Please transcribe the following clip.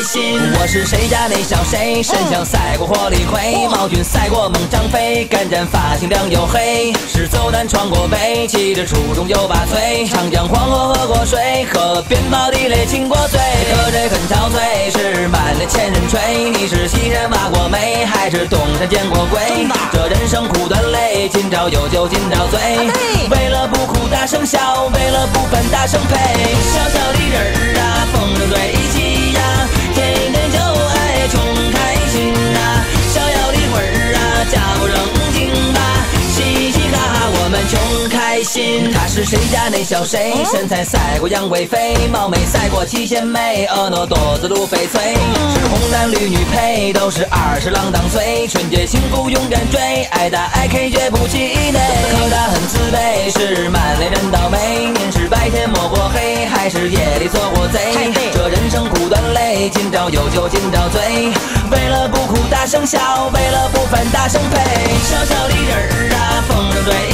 心。我是谁家那小谁，身强赛过火力灰，毛俊赛过猛张飞，干战发型亮又黑，是走南闯过北，骑着初中就把醉，长江黄河喝过水，河边跑地雷亲过嘴，可谁很憔悴，是满脸千人吹，你是西山挖过煤，还是东山见过鬼？这人生苦短累，今朝有酒今朝醉，为了不哭大声笑，为了不烦大声呸，小小的人儿啊，风筝对起呀，天天就爱穷开心呐，逍遥的魂儿啊，家不正经吧，嘻嘻哈哈我们穷开心。他是谁家那小谁，身材赛过杨贵妃，貌美赛过七仙妹，婀娜多姿如翡翠，是红男绿女配，都是20郎当岁，纯洁幸福勇敢追，爱打爱 K 绝不气馁，可他很自卑，是满脸人倒霉，您是白天摸过黑，还是夜里做过贼？这人生苦短累，今朝有酒今朝醉，为了不哭大声笑，为了不烦大声呸，小小的人儿啊，风筝对